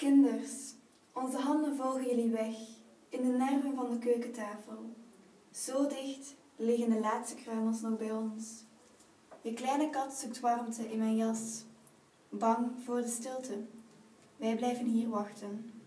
Kinders, onze handen volgen jullie weg in de nerven van de keukentafel. Zo dicht liggen de laatste kruimels nog bij ons. Je kleine kat zoekt warmte in mijn jas. Bang voor de stilte. Wij blijven hier wachten.